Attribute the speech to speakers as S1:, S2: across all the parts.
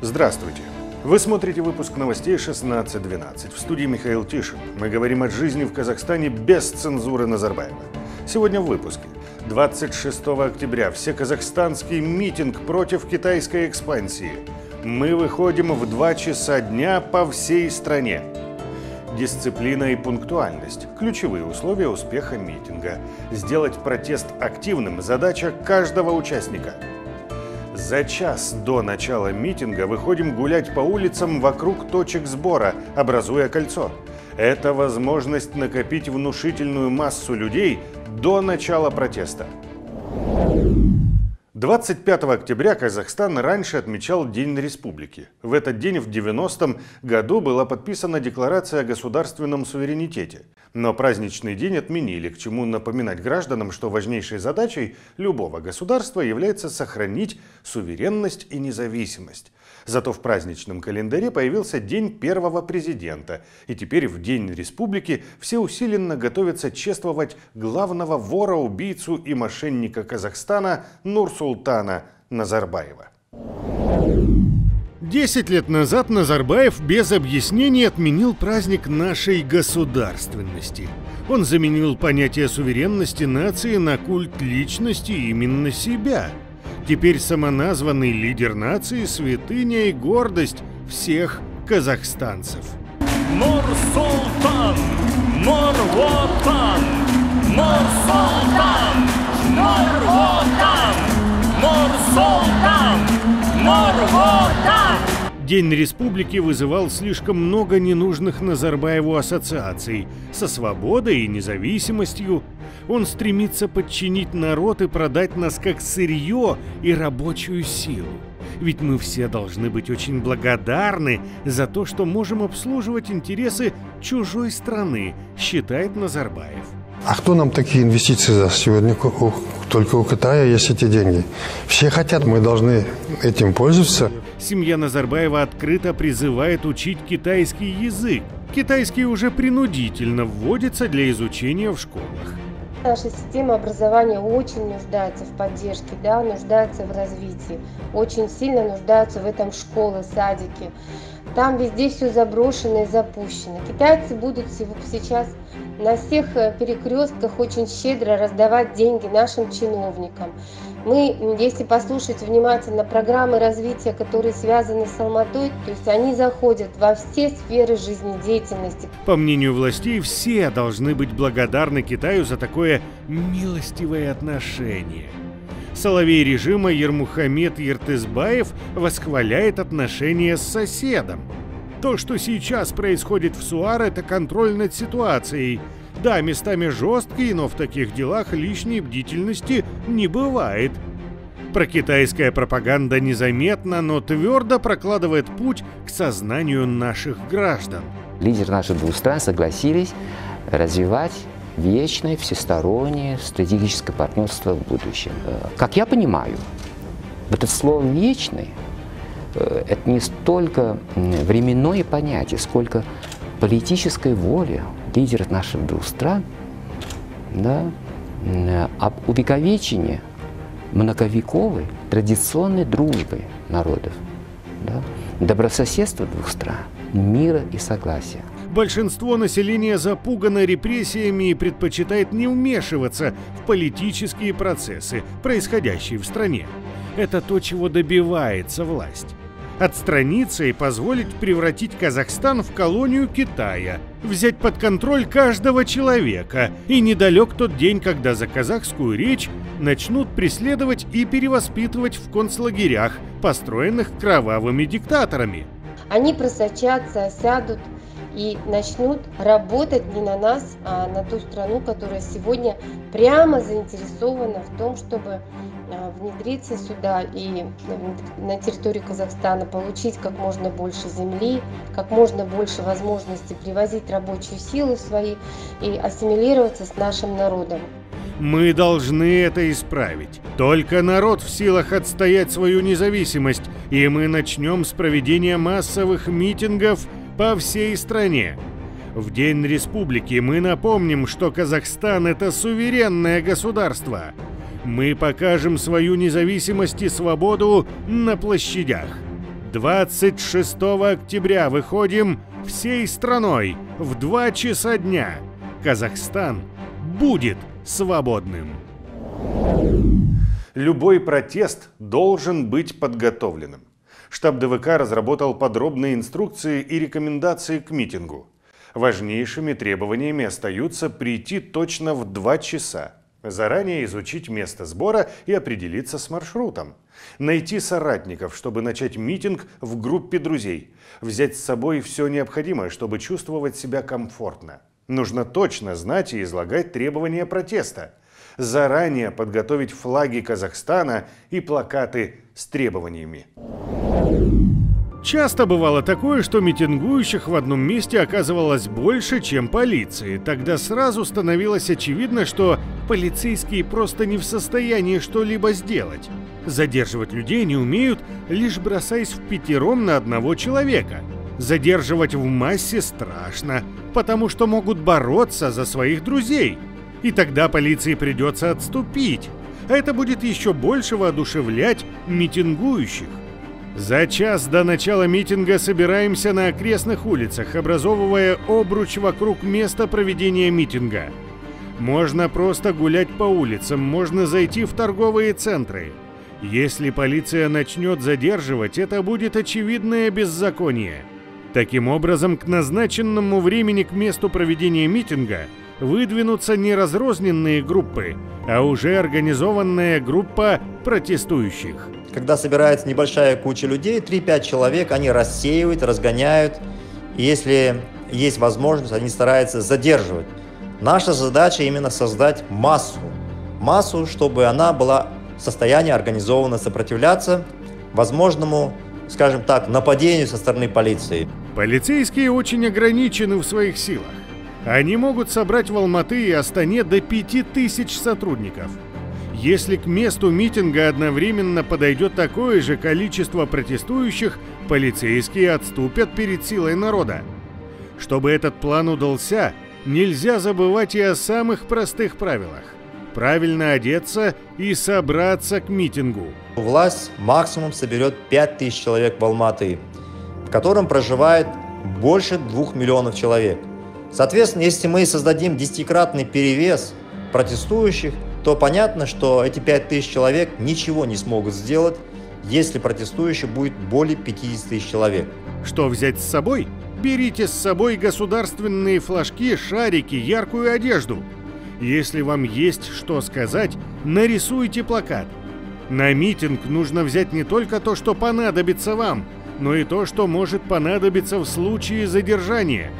S1: Здравствуйте! Вы смотрите выпуск новостей 16:12. В студии Михаил Тишин. Мы говорим о жизни в Казахстане без цензуры Назарбаева. Сегодня в выпуске. 26 октября всеказахстанский митинг против китайской экспансии. Мы выходим в 2 часа дня по всей стране. Дисциплина и пунктуальность – ключевые условия успеха митинга. Сделать протест активным – задача каждого участника. За час до начала митинга выходим гулять по улицам вокруг точек сбора, образуя кольцо. Это возможность накопить внушительную массу людей до начала протеста. 25 октября Казахстан раньше отмечал День Республики. В этот день в 90-м году была подписана Декларация о государственном суверенитете. Но праздничный день отменили, к чему напоминать гражданам, что важнейшей задачей любого государства является сохранить суверенность и независимость. Зато в праздничном календаре появился День первого президента. И теперь в День Республики все усиленно готовятся чествовать главного вора, убийцу и мошенника Казахстана Нурсултана Назарбаева. 10 лет назад Назарбаев без объяснений отменил праздник нашей государственности. Он заменил понятие суверенности нации на культ личности именно себя. Теперь самоназванный лидер нации – святыня и гордость всех казахстанцев.
S2: Нурсултан! Нурвотан! Нурсултан! Нурвотан! Нурсултан! Нурвотан!
S1: День Республики вызывал слишком много ненужных Назарбаеву ассоциаций со свободой и независимостью. Он стремится подчинить народ и продать нас как сырье и рабочую силу. Ведь мы все должны быть очень благодарны за то, что можем обслуживать интересы чужой страны, считает Назарбаев.
S3: А кто нам такие инвестиции даст сегодня? Только у Китая есть эти деньги. Все хотят, мы должны этим пользоваться.
S1: Семья Назарбаева открыто призывает учить китайский язык. Китайский уже принудительно вводится для изучения в школах.
S4: Наша система образования очень нуждается в поддержке, нуждается в развитии. Очень сильно нуждаются в этом школы, садики. Там везде все заброшено и запущено. Китайцы будут сейчас на всех перекрестках очень щедро раздавать деньги нашим чиновникам. Мы, если послушать внимательно программы развития, которые связаны с Алматой, то есть они заходят во все сферы жизнедеятельности.
S1: По мнению властей, все должны быть благодарны Китаю за такое милостивое отношение. Соловей режима Ермухамед Ертысбаев восхваляет отношения с соседом. То, что сейчас происходит в СУАР, это контроль над ситуацией. Да, местами жесткий, но в таких делах лишней бдительности не бывает. Прокитайская пропаганда незаметно, но твердо прокладывает путь к сознанию наших граждан.
S5: Лидеры наших двух стран согласились развивать вечное, всестороннее стратегическое партнерство в будущем. Как я понимаю, это слово «вечный» – это не столько временное понятие, сколько политическая воля лидеров наших двух стран, об увековечении многовековой традиционной дружбы народов, добрососедства двух стран, мира и согласия.
S1: Большинство населения запугано репрессиями и предпочитает не вмешиваться в политические процессы, происходящие в стране. Это то, чего добивается власть. Отстраниться и позволить превратить Казахстан в колонию Китая, взять под контроль каждого человека. И недалек тот день, когда за казахскую речь начнут преследовать и перевоспитывать в концлагерях, построенных кровавыми диктаторами.
S4: Они просочатся, осядут и начнут работать не на нас, а на ту страну, которая сегодня прямо заинтересована в том, чтобы внедриться сюда и на территорию Казахстана получить как можно больше земли, как можно больше возможностей привозить рабочую силу свои и ассимилироваться с нашим народом.
S1: Мы должны это исправить. Только народ в силах отстоять свою независимость, и мы начнем с проведения массовых митингов по всей стране. В День Республики мы напомним, что Казахстан – это суверенное государство. Мы покажем свою независимость и свободу на площадях. 26 октября выходим всей страной в 2 часа дня. Казахстан будет свободным. Любой протест должен быть подготовленным. Штаб ДВК разработал подробные инструкции и рекомендации к митингу. Важнейшими требованиями остаются прийти точно в 2 часа, заранее изучить место сбора и определиться с маршрутом, найти соратников, чтобы начать митинг в группе друзей, взять с собой все необходимое, чтобы чувствовать себя комфортно. Нужно точно знать и излагать требования протеста, заранее подготовить флаги Казахстана и плакаты с требованиями. Часто бывало такое, что митингующих в одном месте оказывалось больше, чем полиции. Тогда сразу становилось очевидно, что полицейские просто не в состоянии что-либо сделать. Задерживать людей не умеют, лишь бросаясь впятером на одного человека. Задерживать в массе страшно, потому что могут бороться за своих друзей. И тогда полиции придется отступить. Это будет еще больше воодушевлять митингующих. За час до начала митинга собираемся на окрестных улицах, образовывая обруч вокруг места проведения митинга. Можно просто гулять по улицам, можно зайти в торговые центры. Если полиция начнет задерживать, это будет очевидное беззаконие. Таким образом, к назначенному времени к месту проведения митинга выдвинутся не разрозненные группы, а уже организованная группа протестующих.
S6: Когда собирается небольшая куча людей, 3-5 человек, они рассеивают, разгоняют. И если есть возможность, они стараются задерживать. Наша задача именно создать массу, чтобы она была в состоянии организованно сопротивляться возможному, скажем так, нападению со стороны полиции.
S1: Полицейские очень ограничены в своих силах. Они могут собрать в Алматы и Астане до 5000 сотрудников. Если к месту митинга одновременно подойдет такое же количество протестующих, полицейские отступят перед силой народа. Чтобы этот план удался, нельзя забывать и о самых простых правилах. Правильно одеться и собраться к митингу.
S6: Власть максимум соберет 5000 человек в Алматы, в котором проживает больше 2 миллионов человек. Соответственно, если мы создадим 10-кратный перевес протестующих, то понятно, что эти 5000 человек ничего не смогут сделать, если протестующих будет более 50 000 человек.
S1: Что взять с собой? Берите с собой государственные флажки, шарики, яркую одежду. Если вам есть что сказать, нарисуйте плакат. На митинг нужно взять не только то, что понадобится вам, но и то, что может понадобиться в случае задержания.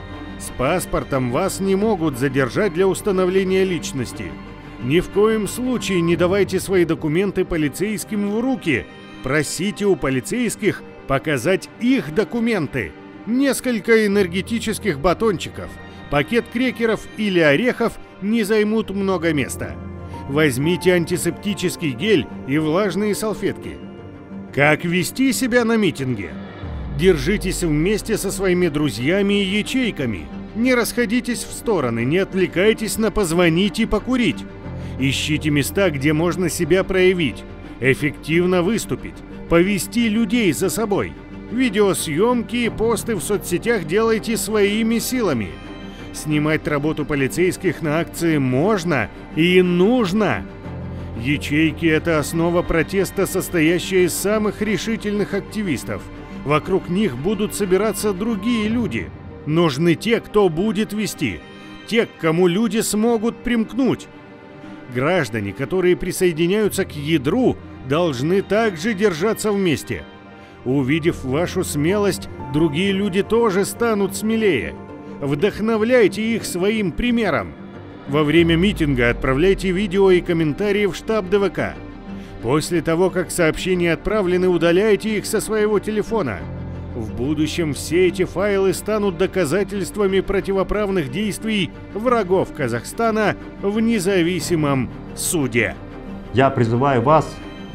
S1: С паспортом вас не могут задержать для установления личности. Ни в коем случае не давайте свои документы полицейским в руки. Просите у полицейских показать их документы. Несколько энергетических батончиков, пакет крекеров или орехов не займут много места. Возьмите антисептический гель и влажные салфетки. Как вести себя на митинге? Держитесь вместе со своими друзьями и ячейками. Не расходитесь в стороны, не отвлекайтесь на позвонить и покурить. Ищите места, где можно себя проявить, эффективно выступить, повести людей за собой. Видеосъемки и посты в соцсетях делайте своими силами. Снимать работу полицейских на акции можно и нужно. Ячейки – это основа протеста, состоящая из самых решительных активистов. Вокруг них будут собираться другие люди. Нужны те, кто будет вести, те, к кому люди смогут примкнуть. Граждане, которые присоединяются к ядру, должны также держаться вместе. Увидев вашу смелость, другие люди тоже станут смелее. Вдохновляйте их своим примером. Во время митинга отправляйте видео и комментарии в штаб ДВК. После того, как сообщения отправлены, удаляйте их со своего телефона. В будущем все эти файлы станут доказательствами противоправных действий врагов Казахстана в независимом суде.
S6: Я призываю вас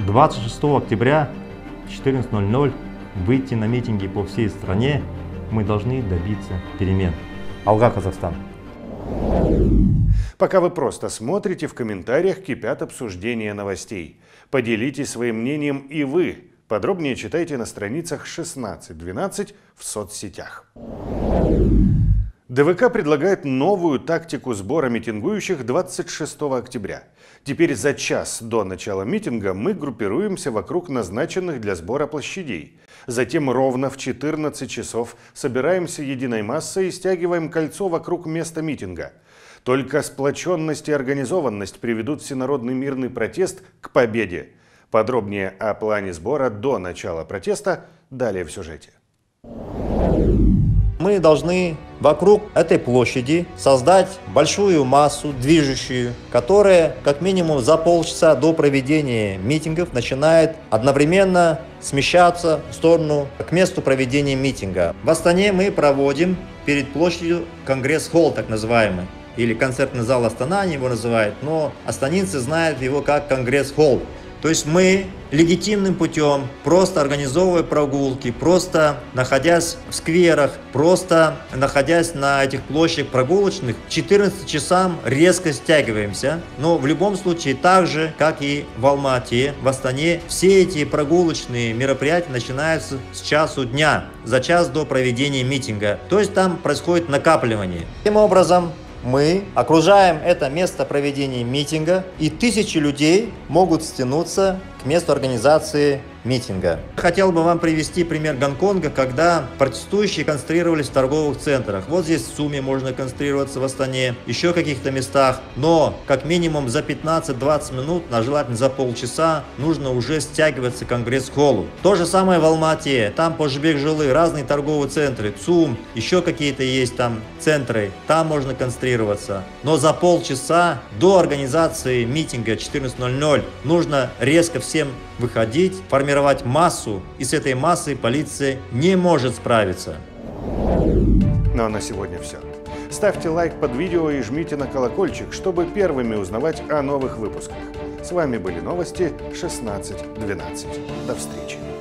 S6: 26 октября в 14:00 выйти на митинги по всей стране. Мы должны добиться перемен. Алга, Казахстан!
S1: Пока вы просто смотрите, в комментариях кипят обсуждения новостей. Поделитесь своим мнением и вы. Подробнее читайте на страницах 16-12 в соцсетях. ДВК предлагает новую тактику сбора митингующих 26 октября. Теперь за час до начала митинга мы группируемся вокруг назначенных для сбора площадей. Затем ровно в 14 часов собираемся единой массой и стягиваем кольцо вокруг места митинга. Только сплоченность и организованность приведут всенародный мирный протест к победе. Подробнее о плане сбора до начала протеста далее в сюжете.
S6: Мы должны вокруг этой площади создать большую массу движущую, которая как минимум за полчаса до проведения митингов начинает одновременно смещаться в сторону к месту проведения митинга. В Астане мы проводим перед площадью Конгресс-холл, так называемый, или концертный зал Астана они его называют, но астанинцы знают его как Конгресс-холл. То есть мы легитимным путем, просто организовывая прогулки, просто находясь в скверах, просто находясь на этих площадях прогулочных, к 14 часам резко стягиваемся. Но в любом случае, так же, как и в Алмате, в Астане, все эти прогулочные мероприятия начинаются с часу дня, за час до проведения митинга. То есть там происходит накапливание. Таким образом, мы окружаем это место проведения митинга, и тысячи людей могут стянуться к месту организации митинга. Хотел бы вам привести пример Гонконга, когда протестующие концентрировались в торговых центрах. Вот здесь в Суме можно концентрироваться, в Астане, еще в каких-то местах, но как минимум за 15-20 минут, а желательно за полчаса, нужно уже стягиваться к Конгресс-холлу. То же самое в Алмате, там Пожбек-Жилы, разные торговые центры, ЦУМ, еще какие-то есть там центры, там можно концентрироваться. Но за полчаса до организации митинга 14:00 нужно резко всем выходить, формировать массу, и с этой массой полиция не может справиться.
S1: Ну а на сегодня все. Ставьте лайк под видео и жмите на колокольчик, чтобы первыми узнавать о новых выпусках. С вами были новости 16:12. До встречи.